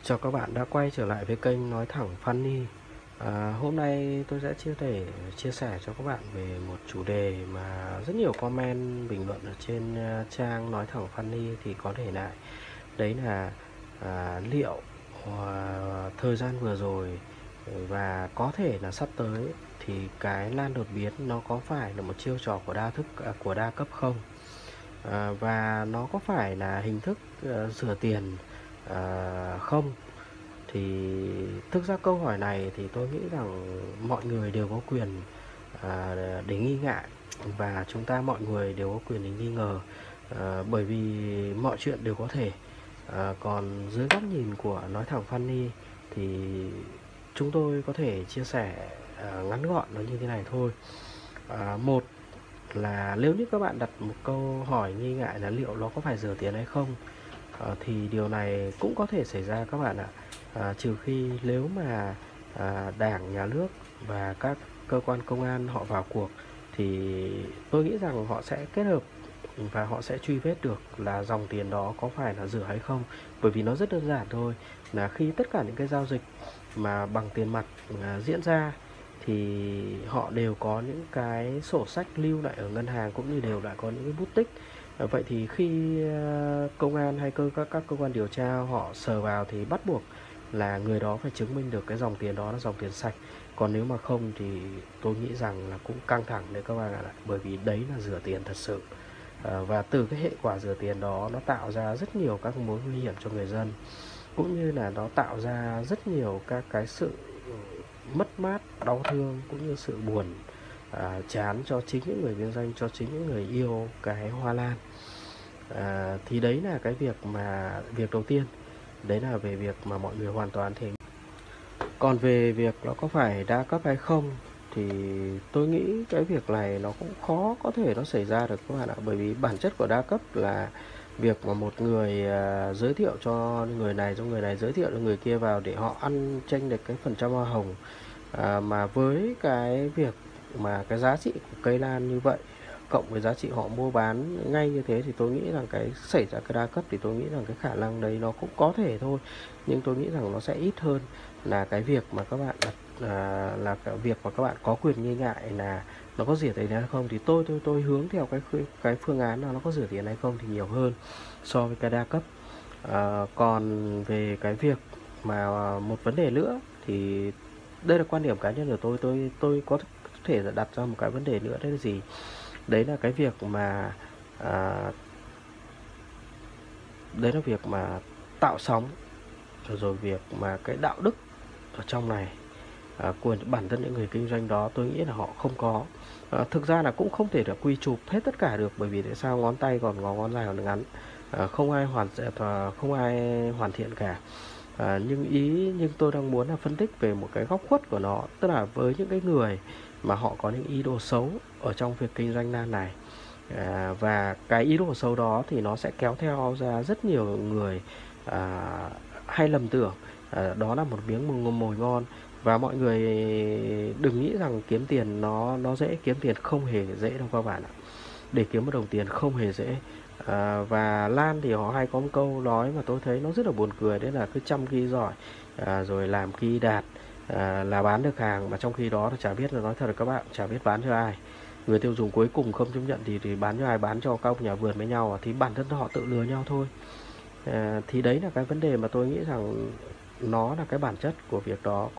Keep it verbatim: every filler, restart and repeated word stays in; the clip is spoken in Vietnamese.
Chào các bạn đã quay trở lại với kênh Nói Thẳng Funny. À, hôm nay tôi sẽ chia thể chia sẻ cho các bạn về một chủ đề mà rất nhiều comment bình luận ở trên uh, trang Nói Thẳng Funny thì có để lại. Đấy là à, liệu à, thời gian vừa rồi và có thể là sắp tới thì cái lan đột biến nó có phải là một chiêu trò của đa thức à, của đa cấp không? À, và nó có phải là hình thức uh, rửa tiền à, không? Thì thực ra câu hỏi này thì tôi nghĩ rằng mọi người đều có quyền à, để nghi ngại, và chúng ta mọi người đều có quyền để nghi ngờ, à, bởi vì mọi chuyện đều có thể. À, còn dưới góc nhìn của Nói Thẳng Funny thì chúng tôi có thể chia sẻ à, ngắn gọn nó như thế này thôi. À, một là nếu như các bạn đặt một câu hỏi nghi ngại là liệu nó có phải rửa tiền hay không, à, thì điều này cũng có thể xảy ra các bạn ạ. À, trừ khi nếu mà à, Đảng, Nhà nước và các cơ quan công an họ vào cuộc, thì tôi nghĩ rằng họ sẽ kết hợp và họ sẽ truy vết được là dòng tiền đó có phải là rửa hay không. Bởi vì nó rất đơn giản thôi, là khi tất cả những cái giao dịch mà bằng tiền mặt à, diễn ra thì họ đều có những cái sổ sách lưu lại ở ngân hàng, cũng như đều lại có những cái bút tích. À, vậy thì khi à, công an hay cơ các các cơ quan điều tra họ sờ vào thì bắt buộc là người đó phải chứng minh được cái dòng tiền đó là dòng tiền sạch. Còn nếu mà không thì tôi nghĩ rằng là cũng căng thẳng đấy các bạn ạ, bởi vì đấy là rửa tiền thật sự. À, và từ cái hệ quả rửa tiền đó nó tạo ra rất nhiều các mối nguy hiểm cho người dân, cũng như là nó tạo ra rất nhiều các cái sự mất mát, đau thương, cũng như sự buồn à, chán cho chính những người kinh doanh, cho chính những người yêu cái hoa lan. À, thì đấy là cái việc mà việc đầu tiên, đấy là về việc mà mọi người hoàn toàn thể. Còn về việc nó có phải đa cấp hay không thì tôi nghĩ cái việc này nó cũng khó có thể nó xảy ra được các bạn ạ. Bởi vì bản chất của đa cấp là việc mà một người à, giới thiệu cho người này, cho người này giới thiệu cho người kia vào để họ ăn tranh được cái phần trăm hoa hồng. À, mà với cái việc mà cái giá trị của cây lan như vậy cộng với giá trị họ mua bán ngay như thế, thì tôi nghĩ rằng cái xảy ra cái đa cấp thì tôi nghĩ rằng cái khả năng đấy nó cũng có thể thôi, nhưng tôi nghĩ rằng nó sẽ ít hơn là cái việc mà các bạn đặt à, là cái việc mà các bạn có quyền nghi ngại là nó có rửa tiền hay không. Thì tôi tôi tôi hướng theo cái cái phương án là nó có rửa tiền hay không thì nhiều hơn so với cái đa cấp. À, còn về cái việc mà một vấn đề nữa thì đây là quan điểm cá nhân của tôi tôi tôi có thể đặt ra một cái vấn đề nữa, đấy là gì? Đấy là cái việc mà à, đấy là việc mà tạo sóng, rồi, rồi việc mà cái đạo đức ở trong này à, của bản thân những người kinh doanh đó, tôi nghĩ là họ không có. À, thực ra là cũng không thể được quy chụp hết tất cả được, bởi vì tại sao ngón tay còn có ngón dài còn ngắn, à, không ai hoàn không ai hoàn thiện cả. À, nhưng ý nhưng tôi đang muốn là phân tích về một cái góc khuất của nó, tức là với những cái người mà họ có những ý đồ xấu ở trong việc kinh doanh lan này. À, và cái ý đồ xấu đó thì nó sẽ kéo theo ra rất nhiều người à, hay lầm tưởng à, đó là một miếng mồi ngon. Và mọi người đừng nghĩ rằng kiếm tiền nó nó dễ, kiếm tiền không hề dễ đâu các bạn ạ. Để kiếm một đồng tiền không hề dễ. À, và lan thì họ hay có một câu nói mà tôi thấy nó rất là buồn cười, đấy là cứ chăm ki giỏi à, rồi làm ki đạt à, là bán được hàng, mà trong khi đó là chả biết, là nói thật là các bạn, chả biết bán cho ai. Người tiêu dùng cuối cùng không chấp nhận thì, thì bán cho ai? Bán cho các ông nhà vườn với nhau à? Thì bản thân họ tự lừa nhau thôi. À, thì đấy là cái vấn đề mà tôi nghĩ rằng nó là cái bản chất của việc đó.